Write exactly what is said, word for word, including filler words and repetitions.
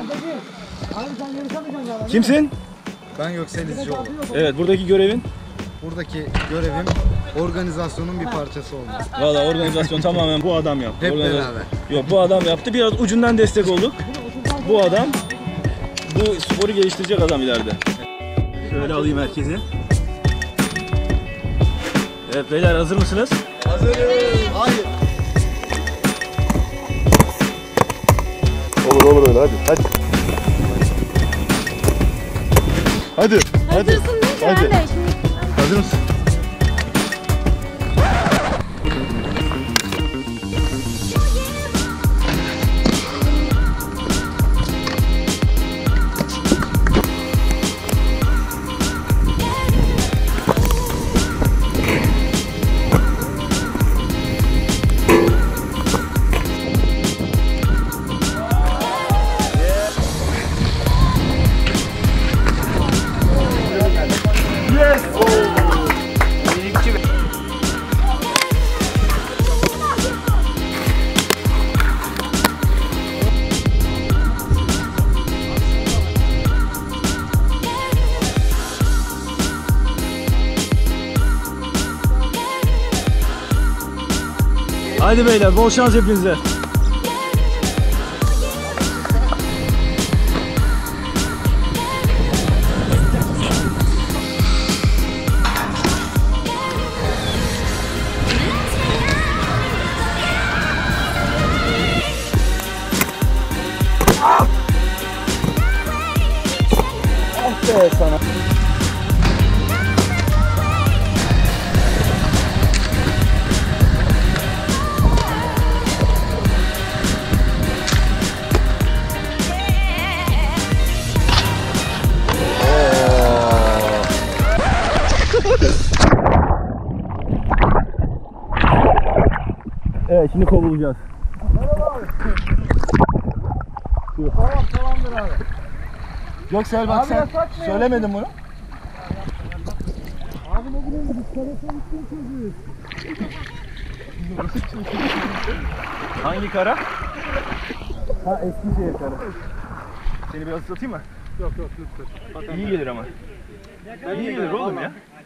Kimsin? Ben Göksel İzcioğlu. Evet, buradaki görevin? Buradaki görevim organizasyonun bir parçası olmak. Valla organizasyon tamamen bu adam yaptı. Hep Organizasyon... beraber. Yok, bu adam yaptı. Biraz ucundan destek olduk. Bu adam, bu sporu geliştirecek adam ileride. Şöyle alayım herkesi. Evet beyler, hazır mısınız? Hazırız. Hayır. Olur olur öyle, hadi hadi. Hadi. Hadi. Hazırsın değil mi? Hadi. Ben de şimdi. Hazır mısın? Haydi beyler, bol şans hepinize. Ah be sana. Evet, şimdi kovulacağız. Tamam tamamdır abi. Göksel bak, Abi sen yasak mı söylemedin bunu. Abi ne bileyim biz telefon için çocuğuyuz. Hangi kara? Ha, Eskişehir kara. Seni biraz ıslatayım mı? Yok yok lütfen. İyi gelir ama. İyi gelir oğlum ya.